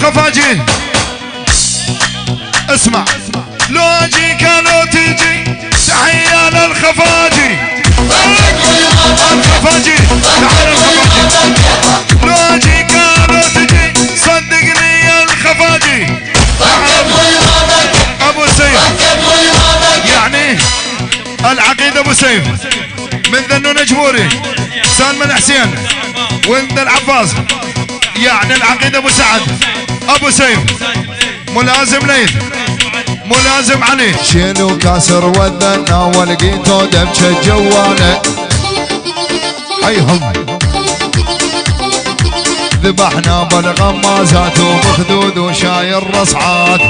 الخفاجي اسمع لو اجي كانوا تجي تحية للخفاجي الخفاجي تعال الخفاجي لو اجي كانوا تجي صدقني يا الخفاجي ابو سيف يعني العقيد ابو سيف من ذنون جبوري سالم الحسين ولد العباس يعني العقيد ابو سعد ابو سيف ملازم ليث ملازم علي شيلوا كاسر وذنا ولقيتو دبشه جواله حيهم ذبحنا بالغمازات وبخدود وشاير رصعات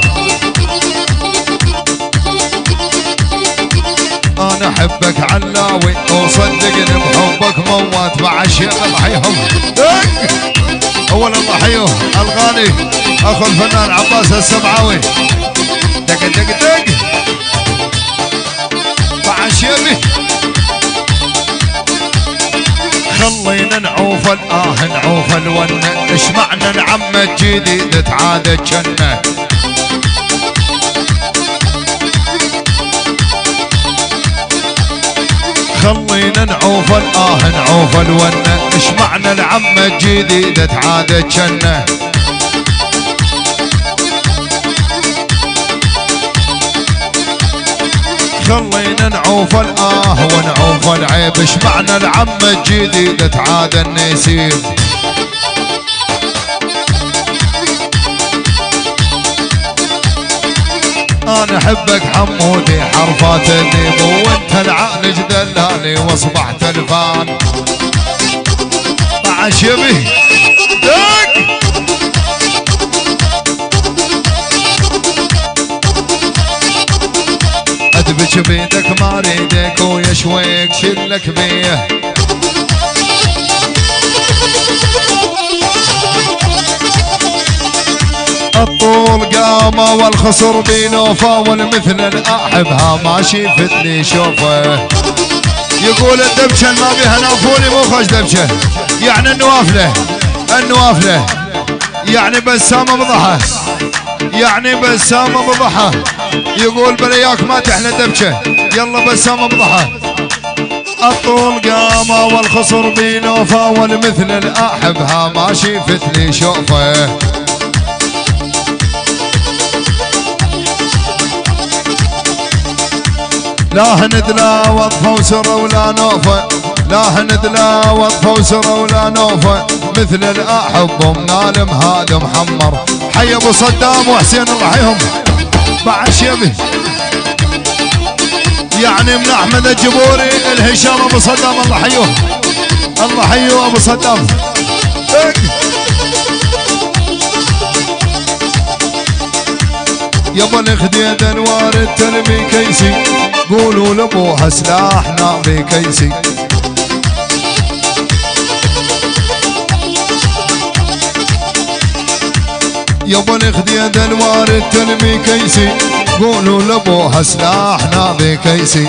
انا احبك علاوي وصدقني بحبك موات مع الشيخ حيهم اول الله حيوه الغالي اخو الفنان عباس السبعاوي دق دق دق مع الشيبي خلينا نعوف نعوف الونه ايش معنى نعمة جديد تعاد جنة خلينا نعوف نعوف الونه ايش معنى العمة الجديدة تعاد جنة خلينا نعوف ونعوف العيب ايش معنى العمة الجديدة تعاد النسيم انا احبك حمودي حرفات الذيب وانت العالج دلالي واصبحت الفان مع شبه دق ادبج بيدك ما اريدك ويشويك شلك بيه الطول قامه والخصر بينوفه والمثل الاحبها ما شفتني شوفه يقول الدبشه ما بيها نافوني مو خوش دبشه يعني النوافله يعني بسامه بضحى يعني بسامه بضحى يقول بلياك ما تحلى دبشه يلا بسامه بضحى الطول قامه والخصر بينوفه والمثل الاحبها ما شفتني شوفه لا هند لا وظفه وسره ولا نوفه لا هند لا وظفه وسره ولا نوفه مثل الاحب منال مهاد محمر حي ابو صدام وحسين الله حيهم مع الشيبي يعني من احمد الجبوري الهشام ابو صدام الله حيوه الله حيوه ابو صدام يابا الخديد انوار التلمي كيسي قولوا لابوها سلاحنا بكيسي يابا الخديد انوار التلمي كيسي قولوا لابوها سلاحنا بكيسي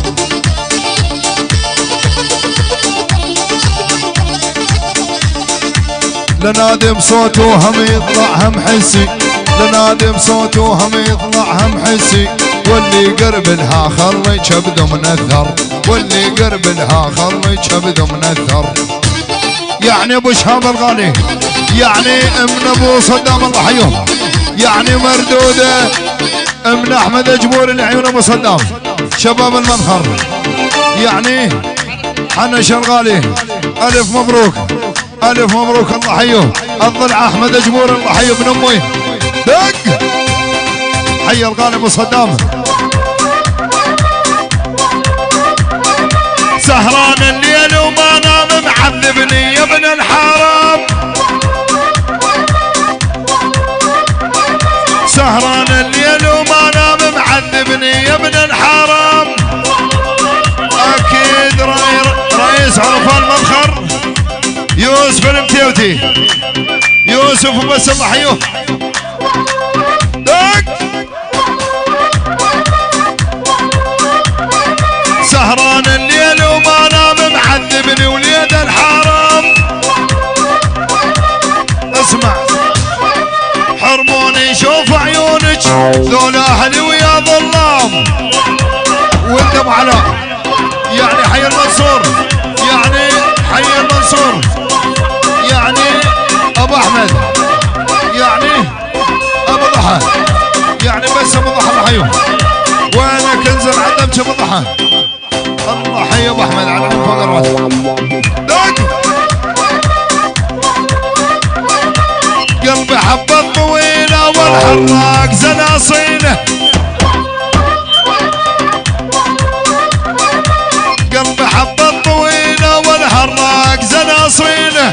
لنادم صوته هم يطلع هم حسي لنادم صوته هم يطلع هم حسي واللي قرب لها خلي كبده منثر واللي قرب لها خلي كبده منثر يعني ابو شهاب الغالي يعني من ابو صدام الله حيوه يعني مردوده من احمد جبور العيون ابو صدام شباب المنخر يعني حنا شرغالي الف مبروك الف مبروك الله حيوه الضلع احمد جبور الله حيوه ابن امي دق حي الغالي ابو صدام سهران الليل وما نام معذبني يا ابن الحرام سهران الليل وما نام معذبني يا ابن الحرام اكيد رئيس عرفان المنخر يوسف المتيوتي يوسف وبس الله حيوه سهران الليل وما نام معذبني وليد الحرام اسمع حمد على من فوق الراس. قلبي حبة طويلة والحراق زناصينه. قلبي حبة طويلة والحراق زناصينه.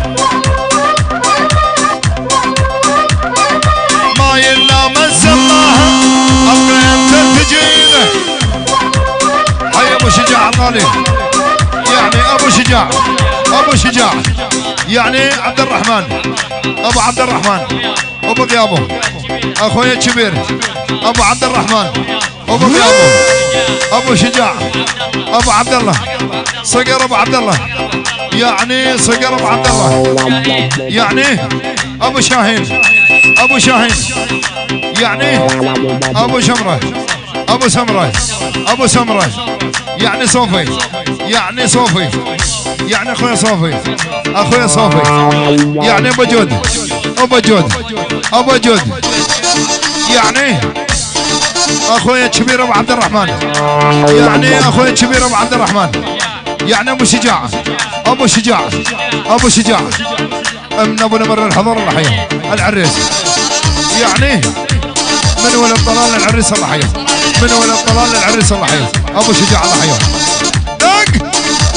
ما يلا من سماها ابقى انت تجينه. حي ابو شجاع الغالي، يعني ابو شجاع، ابو شجاع يعني عبد الرحمن، ابو عبد الرحمن، ابو غيابه، اخوي الكبير ابو عبد الرحمن، ابو غيابه، ابو شجاع، ابو عبد الله، صقر ابو عبد الله، يعني صقر ابو عبد الله، يعني ابو شاهين، ابو شاهين، يعني ابو شمره، ابو سمره، ابو سمره، يعني صوفي، يعني صوفي، يعني اخويا صوفي، اخويا صوفي، يعني ابو جود، ابو جود، ابو جود، يعني اخويا الكبير ابو عبد الرحمن، يعني اخويا الكبير ابو عبد الرحمن، يعني ابو شجاع، ابو شجاع، ابو شجاع من ابو نمر الحضور الله حيه العريس، يعني من ولد طلال العريس الله حيه، من ولد طلال العريس الله حيه، ابو شجاع الله حيه. دق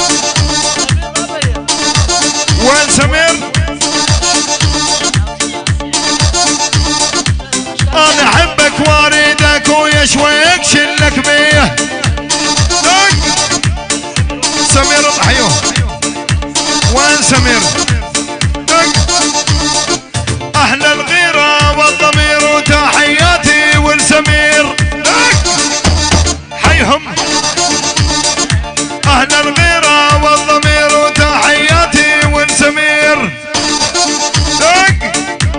وين سمير؟ انا احبك واريدك ويشويك شلك بيه. دق سمير الله حيه، وين سمير؟ دق احلى الغيره والضمير وتحياتي والسمير. دق حيهم اهل الغيره والضمير وتحياتي والسمير. دق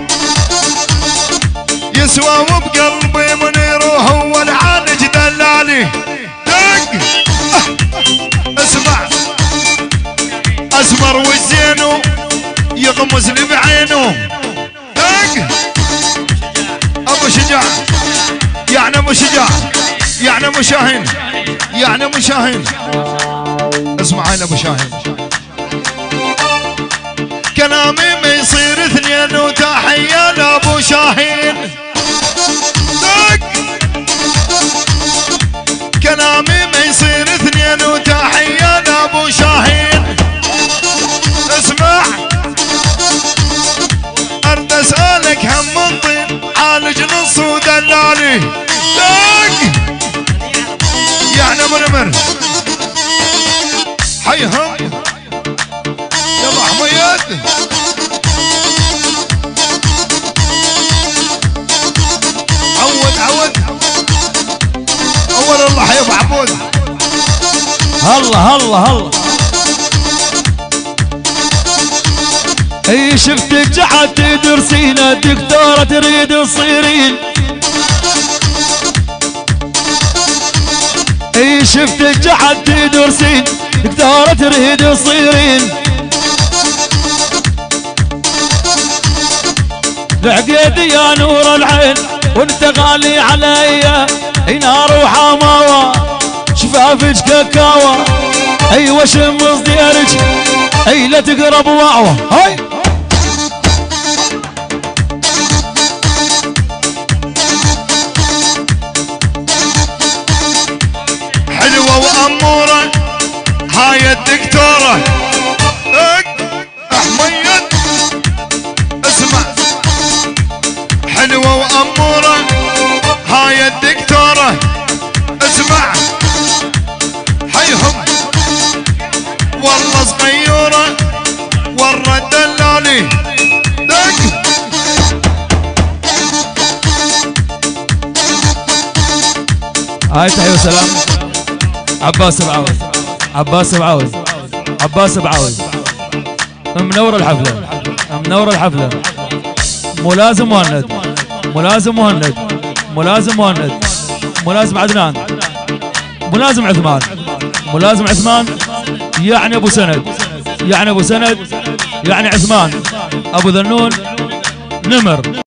يسوى وبقلبي منير وهو العالج دلالي. دق اسمع اسمر والزينو يغمز لي بعينه. دق ابو شجاع يعني ابو شجاع يعني ابو شاهين، يعني ابو شاهين. اسمع هاي ابو شاهين، كلامي ما يصير اثنين وتحيه لابو شاهين. دق كلامي ما يصير اثنين وتحيه لابو شاهين. اسمع ارد اسالك هم من طين عالج نص ودلالي. دق يعني ابو نمر حيهم يلا حميد. عود عود اول الله حي ابو عبود. هلا هلا هلا اي شفتك جحد تدرسين الدكتورة تريد تصيرين. اي شفتك جحد تدرسين دكتورة تريد تصيرين. لعقيدي يا نور العين وانت غالي علي، نار وحماوة شفافك كاكاوة. ايوه شم صديرك اي لا تقرب واعوة. هاي حلوة وأمورة هاي الدكتورة. حميد اسمع حلوة وأمورة هاي الدكتورة. اسمع حيهم والله صغيرة ورا الدلالي. دق هاي تحية وسلام عباس بعوز، عباس بعوز، عباس بعوز منور الحفلة، منور الحفلة. ملازم مهند، ملازم مهند، ملازم مهند، ملازم عدنان، ملازم عثمان، ملازم عثمان، يعني ابو سند، يعني ابو سند، يعني عثمان، ابو ذنون، نمر.